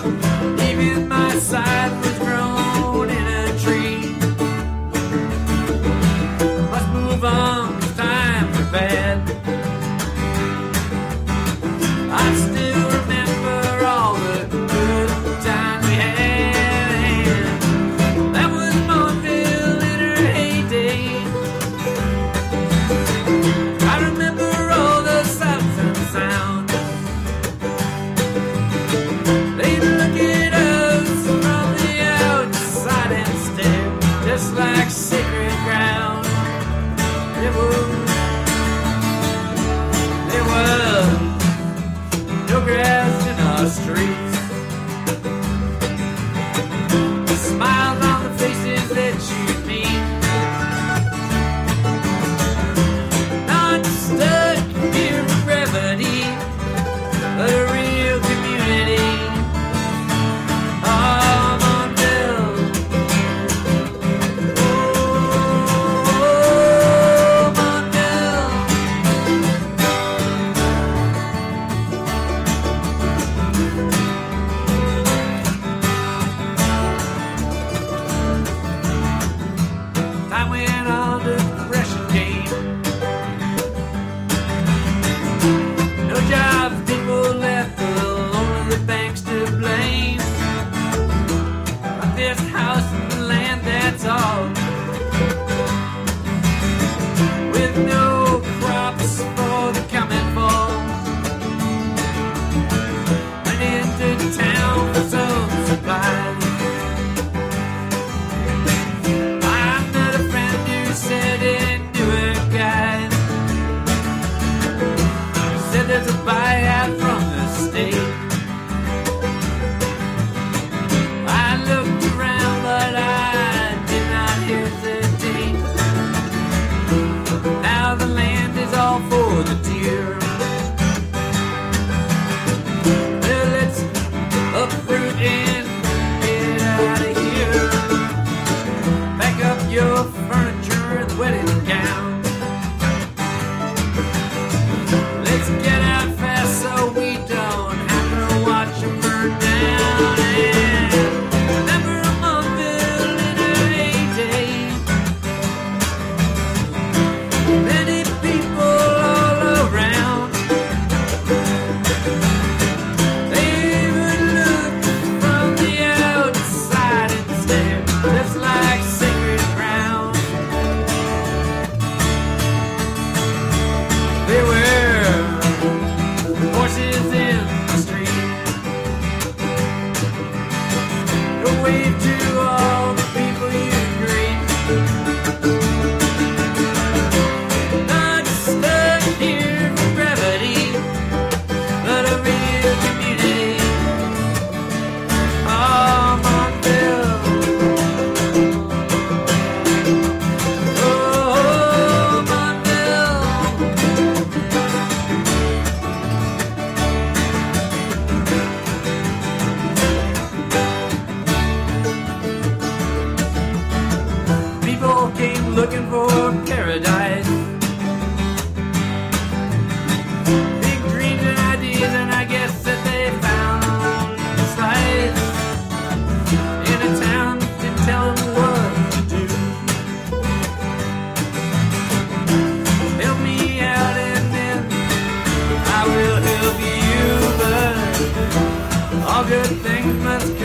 Even my side was grown in a tree. Must move on, 'cause times are bad. I still remember all the good times we had. That was Montville in her heyday. I remember all the sights and sounds. They'd look at us from the outside and stare, just like sacred ground. There was no grass in our streets. Smiles on the faces that you'd meet. Not stuck here for gravity, but a real community. Oh, Montville. Oh, Montville. Time went on, depression came. No jobs, people left alone with the banks to blame. But this house and the land, that's all. With no crops for the coming fall. Went into town for some supplies. I met a friend who said he knew a guy. He said there's a buyout from the state. I looked around, but I did not hesitate. Now the land is all for the deer. Well, let's uproot and get out of here. Pack up your furniture and wedding gown. Let's get out fast so we don't have to watch them burn down. And remember Montville in her heyday. Many people all around. They would look from the outside and stare, just like sacred ground. There were horses in the street. Go wave to all the people you greet. Not stuck here for gravity, but a real community. Oh, Montville. Oh, Montville. People came looking for paradise. Big dreams and ideas, and I guess that they found a slice in a town that didn't tell them what to do. Help me out and then I will help you, but all good things must come